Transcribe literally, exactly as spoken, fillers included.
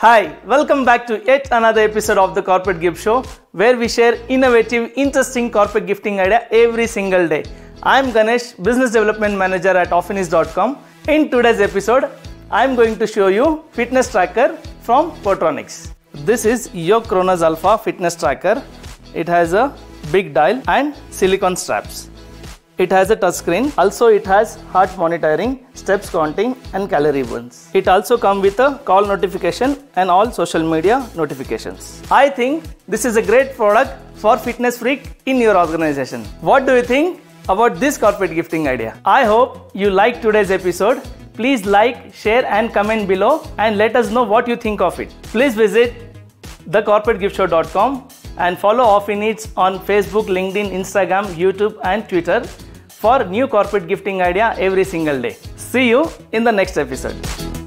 Hi, welcome back to yet another episode of the Corporate Gift Show, where we share innovative, interesting corporate gifting idea every single day. I am Ganesh, Business Development Manager at Offinis dot com. In today's episode, I am going to show you fitness tracker from Portronics. This is your Kronos Alpha fitness tracker. It has a big dial and silicone straps. It has a touchscreen. Also, it has heart monitoring, steps counting, and calorie burns. It also comes with a call notification and all social media notifications. I think this is a great product for fitness freak in your organization. What do you think about this corporate gifting idea? I hope you liked today's episode. Please like, share, and comment below, and let us know what you think of it. Please visit the corporate gift show dot com and follow Offinis on Facebook, LinkedIn, Instagram, YouTube, and Twitter for new corporate gifting idea every single day. See you in the next episode.